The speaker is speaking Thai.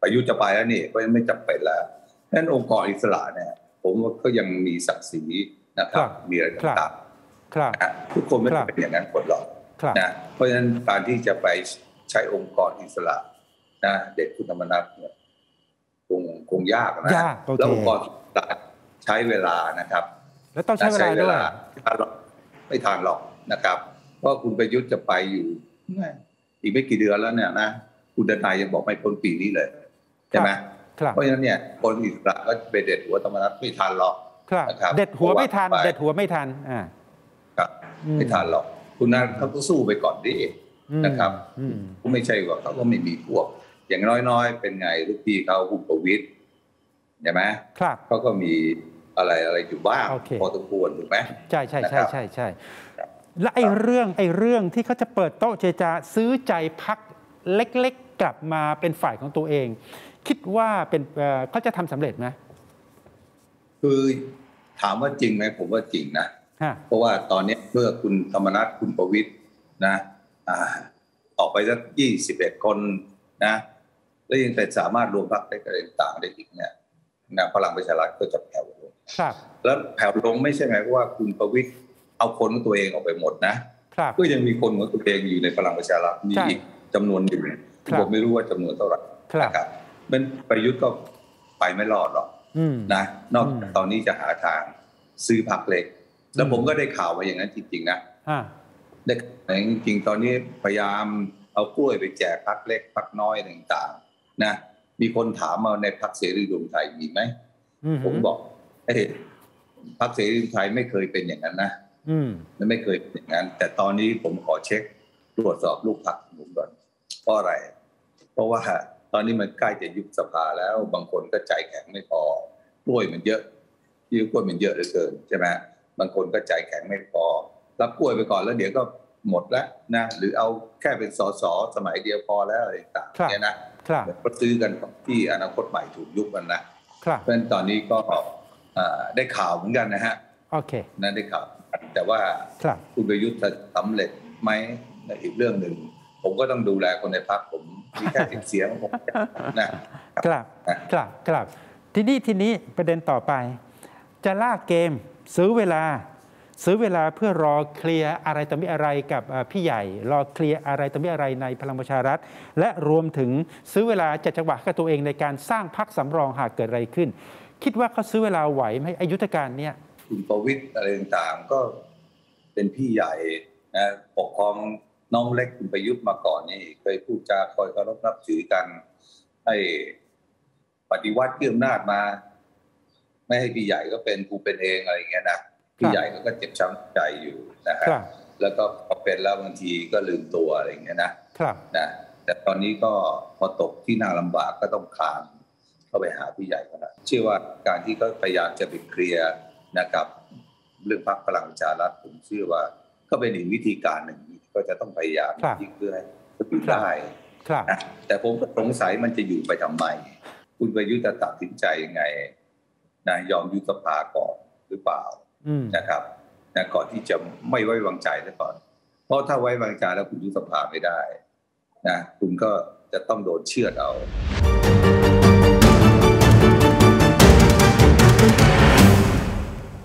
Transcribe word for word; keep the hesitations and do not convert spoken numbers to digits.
ประยุทธ์จะไปแล้วนี่ก็ไม่จำเป็นแล้วนั้นองค์กรอิสระเนี่ยผมว่าก็ยังมีศักดิ์ศรีนะครับมีอะไรต่างๆทุกคนไม่เป็นอย่างนั้นหมดหรอกนะเพราะฉะนั้นการที่จะไปใช้องค์กรอิสระนะเด็กคุณธรรมนัสเนี่ยคงคงยากนะแล้วองค์กรอิสระใช้เวลานะครับแล้วต้องใช้เวลาด้วยไม่ทันหรอกนะครับเพราะคุณประยุทธ์จะไปอยู่อีกไม่กี่เดือนแล้วเนี่ยนะคุณดนัยยังบอกไม่พ้นปีนี้เลยใช่ไหมเพราะฉะนั้นเนี่ยคนอิสระก็ไปเด็ดหัวธรรมนัสไม่ทันหรอกนะครับเด็ดหัวไม่ทันเด็ดหัวไม่ทันอ่าครับไม่ทันหรอกคุณนัทเขาก็สู้ไปก่อนดินะครับก็ไม่ใช่ว่าเขาก็ไม่มีพวกอย่างน้อยๆเป็นไงลูกพี่เขาคุณประวิตรใช่ไหมเขาก็มีอะไรอะไรอยู่บ้างพอสมควรถูกไหมใช่ใช่ใช่ใช่ใช่และไอ้เรื่องไอ้เรื่องที่เขาจะเปิดโต๊ะเจรจาซื้อใจพรรคเล็กๆกลับมาเป็นฝ่ายของตัวเองคิดว่าเป็นเขาจะทำสำเร็จไหมคือถามว่าจริงไหมผมว่าจริงนะเพราะว่าตอนนี้เมื่อคุณธรรมนัสคุณประวิตรนะออกไปสักยี่สิบเอ็ดคนนะแล้วยังแต่สามารถรวมพรรคได้อะไรต่างได้อีกเนี่ยนะพลังประชารัฐก็จะแผ่วลงแล้วแผ่วลงไม่ใช่ไหมเพราะว่าคุณประวิตรเอาคนของตัวเองออกไปหมดนะก็ยังมีคนของตัวเองอยู่ในพลังประชารัฐมีอีกจำนวนหนึ่งผมไม่รู้ว่าจำนวนเท่าไหร่นะครับเป็นประยุทธ์ก็ไปไม่รอดหรอกนะนอกจากตอนนี้จะหาทางซื้อพรรคเล็กแล้วผมก็ได้ข่าวมาอย่างนั้นจริงๆนะได้จริงๆตอนนี้พยายามเอากล้วยไปแจกพรรคเล็กพรรคน้อยต่างๆนะมีคนถามมาในพรรคเสรีรวมไทยมีไหมผมบอกเฮ้ยพรรคเสรีรวมไทยไม่เคยเป็นอย่างนั้นนะและไม่เคยเป็นอย่างนั้นแต่ตอนนี้ผมขอเช็คตรวจสอบลูกพรรคผมก่อนเพราะอะไรเพราะว่าตอนนี้มันใกล้จะยุบสภาแล้วบางคนก็ใจแข็งไม่พอกล้วยมันเยอะที่กล้วยมันเยอะเหลือเกินใช่ไหมบางคนก็ใจแข็งไม่พอรับกล้วยไปก่อนแล้วเดี๋ยวก็หมดแล้วนะหรือเอาแค่เป็นสสสมัยเดียวพอแล้วอะไรต่างๆเนี่ยนะก็ซื้อกันที่อนาคตใหม่ถูกยุบกันนะเพราะฉะนั้นตอนนี้ก็ได้ข่าวเหมือนกันนะฮะโอเคนั่นได้ข่าวแต่ว่าคุณประยุทธ์จะสำเร็จไหมในอีกเรื่องหนึ่งผมก็ต้องดูแลคนในพรรคผมมีแค่สิบเสียงผมนะครับครับครับทีนี้ทีนี้ประเด็นต่อไปจะลากเกมซื้อเวลาซื้อเวลาเพื่อรอเคลียร์อะไรต่อมิอะไรกับพี่ใหญ่รอเคลียร์อะไรต่อมิอะไรในพลังประชารัฐและรวมถึงซื้อเวลาจัดจังหวะกับตัวเองในการสร้างพรรคสำรองหากเกิดอะไรขึ้นคิดว่าเขาซื้อเวลาไหวไหมอายุทการเนี่ยคุณประวิตรอะไรต่างๆก็เป็นพี่ใหญ่นะปกครองน้องเล็กคุณประยุทธ์มาก่อนนี่เคยพูดจาคอยเคารพนับถือกันให้ปฏิวัติเกี่ยวอำนาจมาไม่ให้พี่ใหญ่ก็เป็นกูเป็นเองอะไรอย่างเงี้ยนะพี่ใหญ่ก็เจ็บช้ำใจอยู่นะฮะแล้วก็พอเป็นแล้วบางทีก็ลืมตัวอะไรอย่างเงี้ยนะนะแต่ตอนนี้ก็พอตกที่น่าลำบากก็ต้องคลานเข้าไปหาพี่ใหญ่กันนะเชื่อว่าการที่เขาพยายามจะไปเคลียร์นะครับเรื่องพรรคพลังประชารัฐผมเชื่อว่าก็เป็นอีกวิธีการหนึ่งก็จะต้องพยายามที่เพื่อให้อยู่ได้นะแต่ผมก็สงสัยมันจะอยู่ไปทำไมคุณประยุทธ์จะตัดสินใจยังไงนะยอมยุบสภาก่อนหรือเปล่านะครับนะก่อนที่จะไม่ไว้วางใจซะก่อนเพราะถ้าไว้วางใจแล้วคุณยุบสภาไม่ได้นะคุณก็จะต้องโดนเชือดเอา